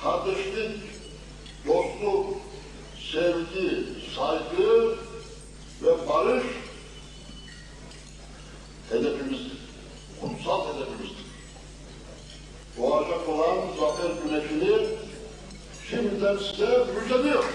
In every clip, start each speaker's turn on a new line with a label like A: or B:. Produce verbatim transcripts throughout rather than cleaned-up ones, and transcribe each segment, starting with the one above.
A: kardeşlik, dostluk, sevgi, saygı ve barış hedefimizdir. Kutsal hedefimizdir. Doğacak olan zafer güneşini şimdiden size müjdeliyor.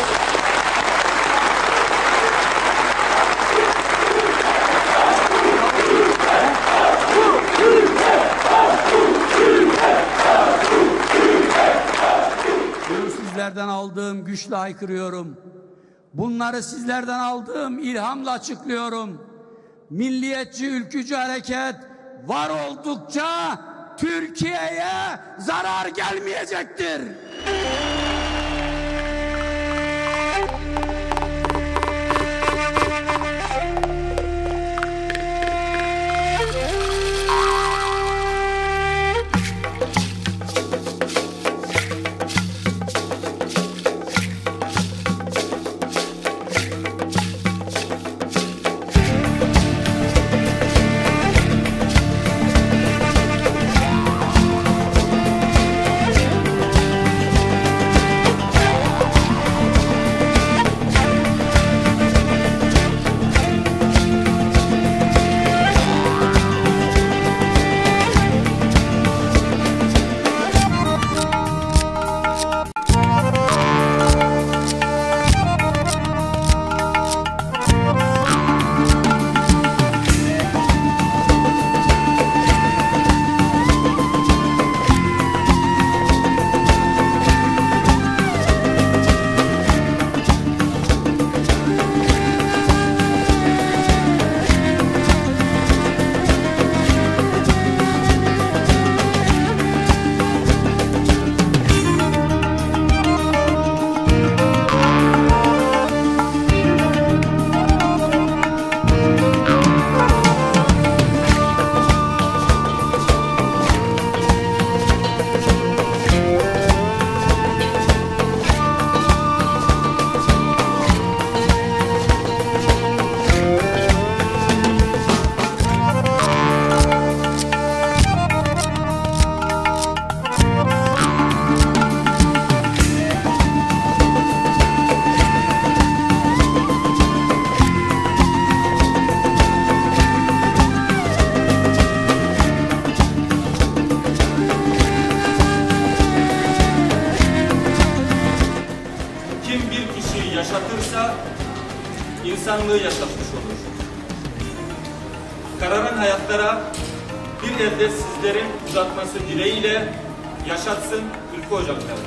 B: Sizlerden aldığım güçle haykırıyorum. Bunları sizlerden aldığım ilhamla açıklıyorum. Milliyetçi, ülkücü hareket var oldukça Türkiye'ye zarar gelmeyecektir.
C: yaşatırsa insanlığı yaşatmış olur. Kararan hayatlara bir elde sizlerin uzatması dileğiyle yaşatsın Ülke Ocakları.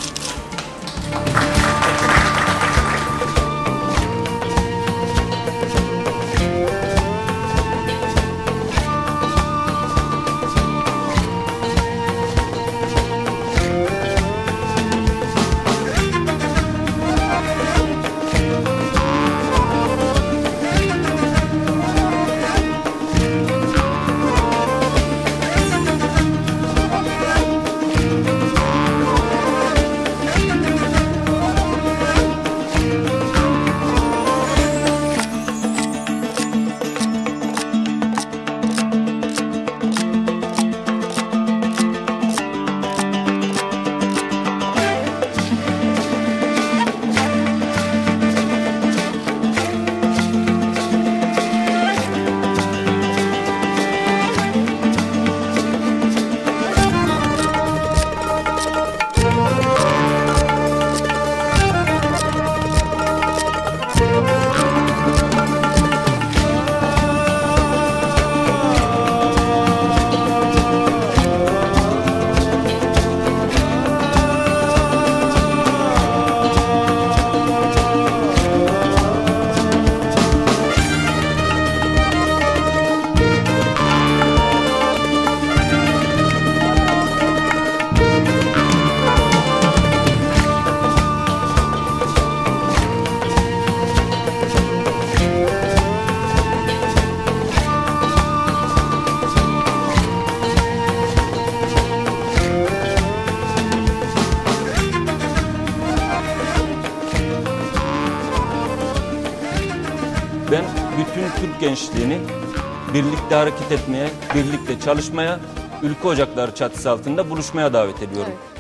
D: Ben bütün Türk gençliğini birlikte hareket etmeye, birlikte çalışmaya, Ülke Ocakları çatısı altında buluşmaya davet ediyorum. Evet.